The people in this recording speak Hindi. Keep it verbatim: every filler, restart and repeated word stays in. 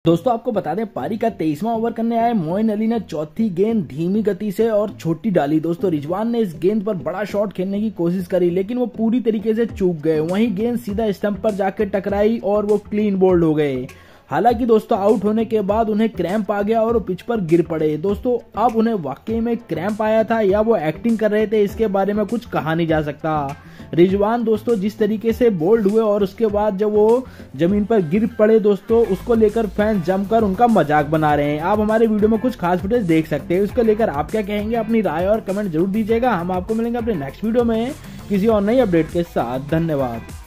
दोस्तों आपको बता दें पारी का तेईसवां ओवर करने आए मोइन अली ने चौथी गेंद धीमी गति से और छोटी डाली। दोस्तों रिजवान ने इस गेंद पर बड़ा शॉट खेलने की कोशिश करी लेकिन वो पूरी तरीके से चूक गए। वहीं गेंद सीधा स्टंप पर जाकर टकराई और वो क्लीन बोल्ड हो गए। हालांकि दोस्तों आउट होने के बाद उन्हें क्रैम्प आ गया और वो पिच पर गिर पड़े। दोस्तों अब उन्हें वाकई में क्रैम्प आया था या वो एक्टिंग कर रहे थे, इसके बारे में कुछ कहा नहीं जा सकता। रिजवान दोस्तों जिस तरीके से बोल्ड हुए और उसके बाद जब वो जमीन पर गिर पड़े दोस्तों, उसको लेकर फैंस जमकर उनका मजाक बना रहे हैं। आप हमारे वीडियो में कुछ खास फुटेज देख सकते हैं, उसको लेकर आप क्या कहेंगे, अपनी राय और कमेंट जरूर दीजिएगा। हम आपको मिलेंगे अपने नेक्स्ट वीडियो में किसी और नई अपडेट के साथ। धन्यवाद।